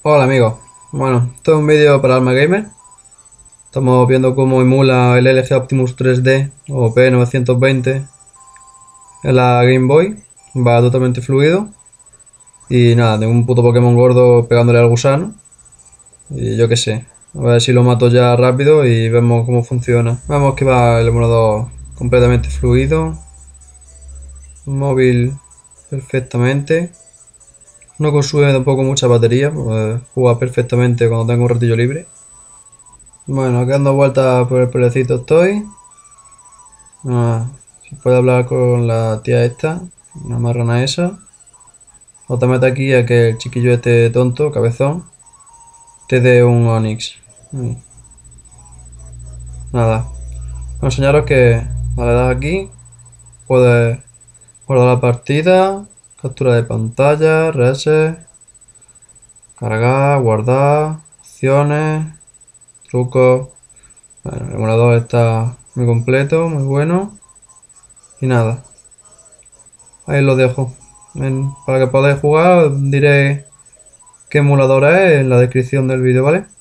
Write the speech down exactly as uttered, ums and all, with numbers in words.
Hola amigos, bueno, esto es un vídeo para Alma Gamer. Estamos viendo cómo emula el L G Optimus tres D o P novecientos veinte en la Game Boy. Va totalmente fluido. Y nada, tengo un puto Pokémon gordo pegándole al gusano. Y yo qué sé, a ver si lo mato ya rápido y vemos cómo funciona. Vemos que va el emulador completamente fluido. Móvil perfectamente. No consume tampoco mucha batería, pues juega perfectamente cuando tengo un ratillo libre. Bueno, aquí dando vueltas por el pueblecito estoy. Ah, si puedo hablar con la tía esta, la marrana esa. O te metes aquí a que el chiquillo este tonto, cabezón, te dé un Onix. Mm, Nada. Voy a enseñaros que vale, das aquí, puedes guardar la partida, captura de pantalla, reset, cargar, guardar, opciones, trucos. Bueno, el emulador está muy completo, muy bueno. Y nada, ahí lo dejo. En- para que podáis jugar, diré qué emulador es en la descripción del vídeo, ¿vale?